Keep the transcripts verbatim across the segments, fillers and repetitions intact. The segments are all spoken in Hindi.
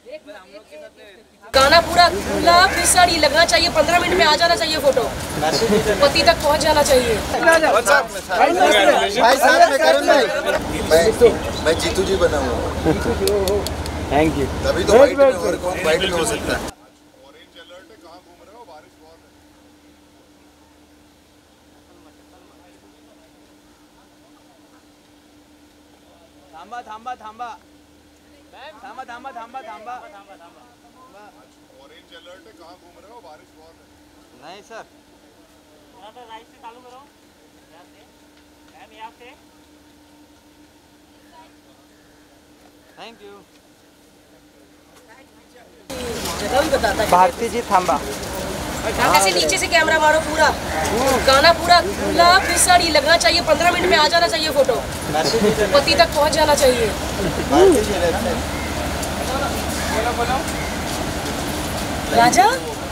गाना पूरा खुला फिर साड़ी लगना चाहिए, पंद्रह मिनट में आ जाना चाहिए, फोटो पति तक पहुंच जाना चाहिए। भाई साथ में करुण भाई, मैं मैं जीतू जी बना हूँ। Thank you. तभी तो वाइट में और कौन वाइट में हो सकता है। ऑरेंज अलर्ट है, कहाँ घूम रहे हो? बारिश बहुत है। थांबा थांबा थांबा थांबा थांबा थांबा थांबा ऑरेंज अलर्ट है, कहाँ घूम रहे हो? बारिश बहुत है। नहीं सर, राइट से चालू करो, यहाँ से मैम, यहाँ से। Thank you. जगह भी बताता है। भारती जी थांबा। ऐसे नीचे से कैमरा मारो, पूरा गाना पूरा खुला फिर साड़ी लगना चाहिए, पंद्रह मिनट में आ जाना चाहिए, फोटो पति तक पहुंच जाना चाहिए। राजा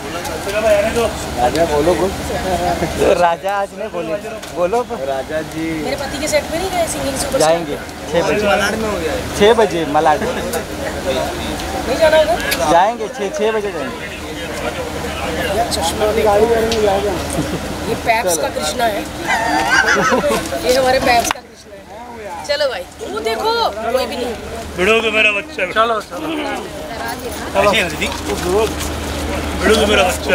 राजा बोलो बोलो। राजा आज नहीं बोले, बोलो राजा जी। मेरे पति के सेट में नहीं गए सिंगिंग सुपर? जाएंगे छः बजे, छः बजे मलाड नहीं जाना होगा? जाएंगे, छः छः बजे जाएंगे। चश्मा ये पैप्स का कृष्णा है, ये हमारे पैप्स का कृष्णा है। चलो भाई, वो देखो कोई भी नहीं। भिड़ोगे मेरा बच्चा। चलो चलो दीदी, भिड़ोगे मेरा बच्चा।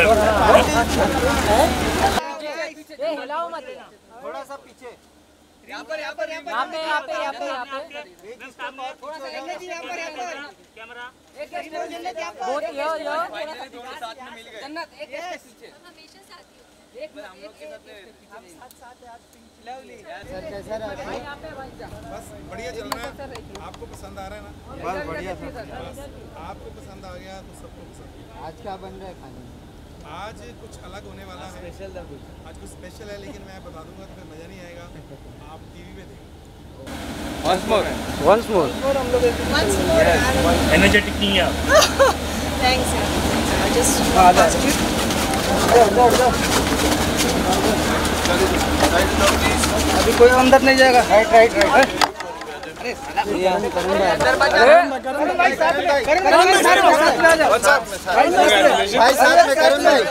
हिलाओ मत, थोड़ा सा पीछे, यहाँ पर यहाँ पर यहाँ पे यहाँ पे यहाँ पे यहाँ पे थोड़ा सा यहाँ पर यहाँ पर कैमरा एक बहुत यो यो साथ में मिल गए। जन्नत एक पीछे हमेशा साथ ही एक हम लोग के साथ हम साथ साथ आज पिंक लवली सर, कैसा रहा भाई यहाँ पे भाई जा। बस बढ़िया चल रहा है। आपको पसंद आ रहा है ना? बस बढ़िया सर। बस आपको पसंद आ गया तो सबको पसंद। आज क्या बन रहा है खाने में? आज कुछ अलग होने वाला है। स्पेशल था कुछ? आज कुछ स्पेशल है, लेकिन मैं बता दूंगा तो फिर मज़ा नहीं आएगा। आप टीवी में देखो। Once more, once more. Once more. Energetic नहीं है आप। Thanks sir. I just asked you. अभी कोई अंदर नहीं जाएगा। Right right right. भाई साथ में करुण भाई,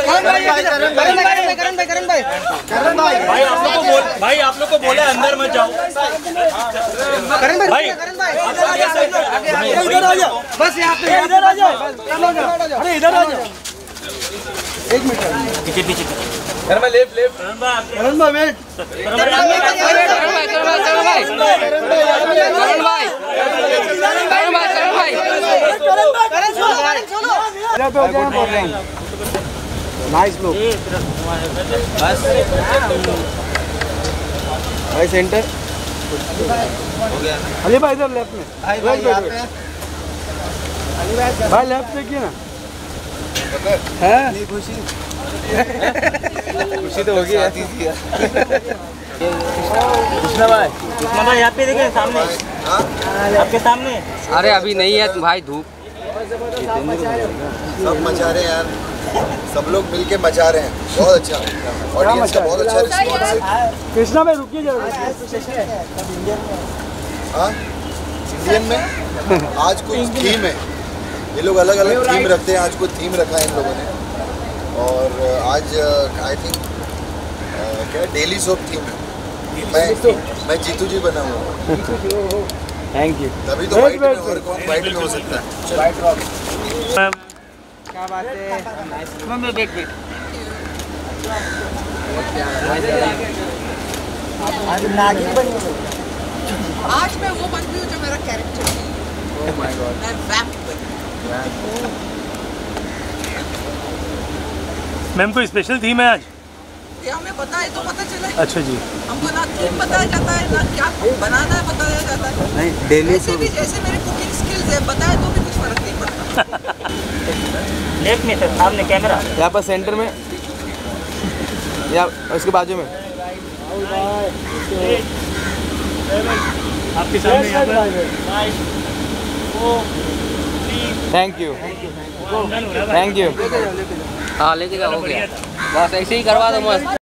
करण भाई, करण भाई, करुण भाई, भाई आप लोग को बोल भाई आप लोग को बोले अंदर मत जाओं। करण भाई, भाई करण भाई, इधर आ जाओ, बस यहाँ पे इधर आ जाओ, अरे इधर आ जाओ। एक मिनट पीछे पीछे करण भाई, लेफ्ट लेफ्ट, करण भाई वेट, करण भाई करण भाई करण भाई करण भाई करण भाई करण भाई मेरा पे हो गया प्रॉब्लम। Nice look. बस भाई सेंटर हो गया। अली भाई इधर लेफ्ट में, भाई भाई भाई लेफ्ट देखिए ना। है खुशी खुशी तो होगी है। कृष्णा भाई, कृष्णा भाई यहाँ पे देखिए सामने, आपके सामने। अरे अभी नहीं है भाई, धूप सब मचा रहे हैं यार, सब लोग मिलके मचा रहे हैं। बहुत अच्छा ऑडियंस का बहुत अच्छा रिस्पॉन्स है। कृष्णा भाई रुकिए जरा। हाँ, इंडियन में आज कुछ थीम है, ये लोग अलग अलग थीम रखते हैं। आज कोई थीम रखा है इन लोगों ने, और आज आई थिंक क्या डेली सोप थीम है। मैं मैं जीतू जी बना हूँ। Thank you. तभी तो वाइट में और कौन वाइट में हो सकता है। क्या बात है? मैं वेट वेट आज नागिन बन गई। आज मैं वो बन गई हूँ जो मेरा कैरेक्टर है। Oh my god. मैं वैम्प बन गई। मैम कोई स्पेशल थीम है आज? ये हमें बताए तो पता चले। अच्छा जी। हमको ना थीम बताया जाता है, ना क्या बनाना है बताया जाता है। नहीं डेली वैसे भी जैसे मेरी कुकिंग स्किल्स है, बताए तो भी कुछ फर्क नहीं पड़ता। लेफ्ट में सर, सामने कैमरा। यहाँ पर सेंटर में या उसके बाजू में आपके सामने यहाँ पर। Thank you thank you. हाँ लेके जाओ, हो गया बस, ऐसे ही करवा दो मस्त।